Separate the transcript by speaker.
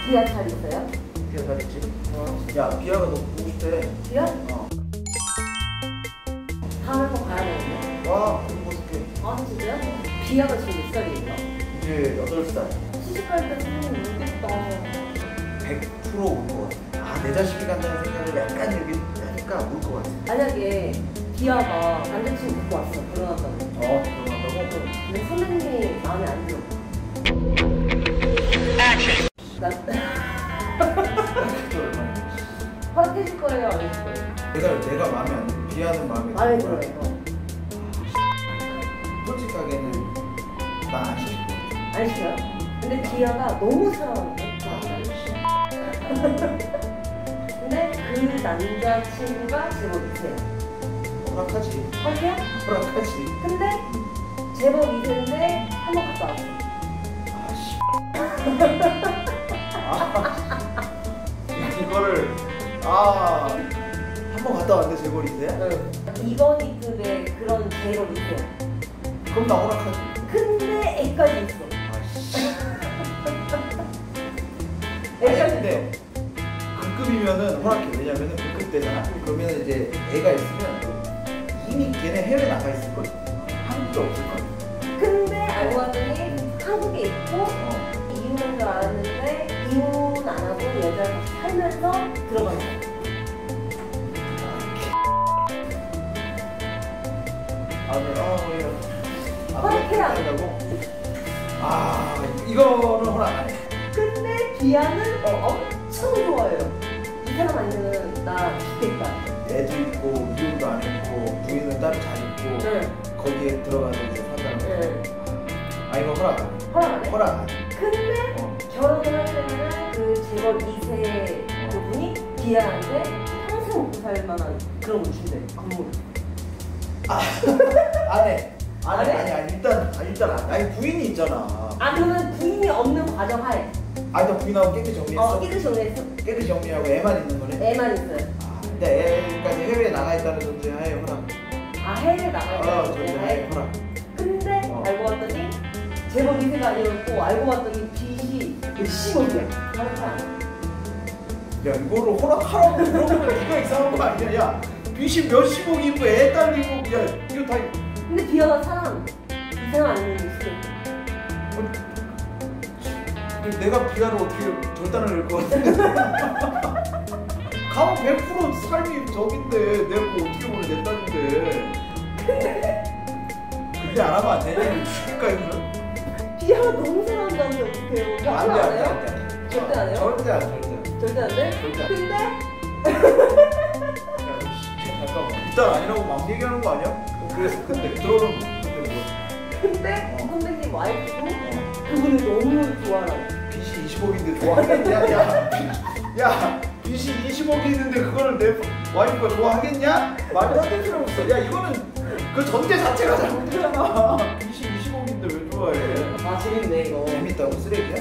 Speaker 1: 비아 잘 있어요?
Speaker 2: 비아 잘 있지? 야, 비아가 너 보고 싶대.
Speaker 1: 비아?
Speaker 2: 어.
Speaker 1: 다음에 한번 가야 되는데.
Speaker 2: 와, 보고 싶게.
Speaker 1: 아 진짜요? 비아가 지금 몇 살이에요?
Speaker 2: 이제 8살.
Speaker 1: 시집갈 때 선생님 울겠다.
Speaker 2: 100% 울 것 같아. 아, 내 자식이 간다는 생각을 약간 여기 하니까 울 것 같아.
Speaker 1: 만약에 비아가 남자친구 데리고 왔어, 결혼한다고.
Speaker 2: 결혼한다고?
Speaker 1: 근데 선생님이 마음에 안 들어. 허락해줄 거예요, 안 해줄 거예요?
Speaker 2: 내가 마음에 안 들어. 비아는 마음에
Speaker 1: 마음에
Speaker 2: 들어.
Speaker 1: 들어요.
Speaker 2: 솔직하게는 나 안 시킬 거야.
Speaker 1: 안 싫어요? 근데 비아가 너무 사랑하는데. 근데 그 남자친구가 제법 이세요.
Speaker 2: 허락하지.
Speaker 1: 허락해요?
Speaker 2: 허락하지.
Speaker 1: 근데 제법 이세인데 한 번 갔다 왔어.
Speaker 2: 이거를 한 번 갔다 왔는데 재벌인데?
Speaker 1: 응. 이건희급의 그런 제법 이세요.
Speaker 2: 그럼 나 허락하지.
Speaker 1: 근데 애까지 있어.
Speaker 2: 아니 근데 B급이면은 허락해. 왜냐면은 B급 때잖아. 그러면 이제 애가 있으면 이미 걔네 해외 나가 있을 거야. 한국에 없을 거야.
Speaker 1: 근데 알고 봤더니 한국에 있고 이혼한 줄 알았는데 이혼 안 하고 여자랑 같이 살면서 들어간 거야. 허락해야 안
Speaker 2: 된다고? 이거는 허락 안 해.
Speaker 1: 근데 비아는 엄청 좋아해요. 이 사람 아니면 나 죽겠다.
Speaker 2: 애도 있고 이혼도 안 했고 부인은 따로 잘 있고 거기에 들어가서 이제 산다는 거. 이거 허락 안 해.
Speaker 1: 허락 안 해?
Speaker 2: 허락 안 해.
Speaker 1: 근데 결혼을 하려면 그 재벌 2세 그분이 비아한테 평생 먹고 살 만한 그런 걸 준대. 건물.
Speaker 2: 안 해.
Speaker 1: 안 해?
Speaker 2: 아니 일단 안 해. 아니 부인이 있잖아.
Speaker 1: 그러면 부인이 없는 과정하에.
Speaker 2: 너 부인하고 깨끗이 정리했어?
Speaker 1: 깨끗이 정리했어.
Speaker 2: 깨끗이 정리하고 애만 있는 거네?
Speaker 1: 애만 있어요.
Speaker 2: 근데 애까지 해외에 나가 있다는 존재하에 허락.
Speaker 1: 해외에 나가 있다는
Speaker 2: 존재하에 허락.
Speaker 1: 근데 알고 봤더니 재벌 2세가 아니었고 알고 봤더니 빚이 몇십억이야. 허락하라.
Speaker 2: 야 이거를 허락하라고 그러면 네가 이상한 거 아니야? 야 빚이 몇십억이고 애 딸리고 야 이거 다.
Speaker 1: 근데 비아가 사람 이상 아니면 있을
Speaker 2: 내가 비아를 어떻게 절단을 낼 것 같은데? 가면 100% 삶이 저긴데 내가 뭐 어떻게 보내 내 딸인데. 근데 안 하면 안 되냐? 죽을까 이거는?
Speaker 1: 비아가 너무 사랑한다는데 어떡해요?
Speaker 2: 안 돼.
Speaker 1: 절대 안 해요?
Speaker 2: 절대 안 돼.
Speaker 1: 절대 안 돼?
Speaker 2: 절대 안 돼.
Speaker 1: 근데?
Speaker 2: 잠깐만. 일단 아니라고 막 얘기하는 거 아니야? 그래서 근데 들어오는 근데 뭐?
Speaker 1: 근데 선생님 와이프도 그분을 너무 좋아하라고.
Speaker 2: 빚이 20억인데 좋아하겠냐? 야 빚이 20억이 있는데 그거를 내 와이프가 좋아하겠냐? 말도 안 되는 소리 없어. 야 이거는 그 전제 자체가 잘못되잖아. 빚이 20억인데 왜 좋아해?
Speaker 1: 재밌네 이거.
Speaker 2: 재밌다고 쓰레기야?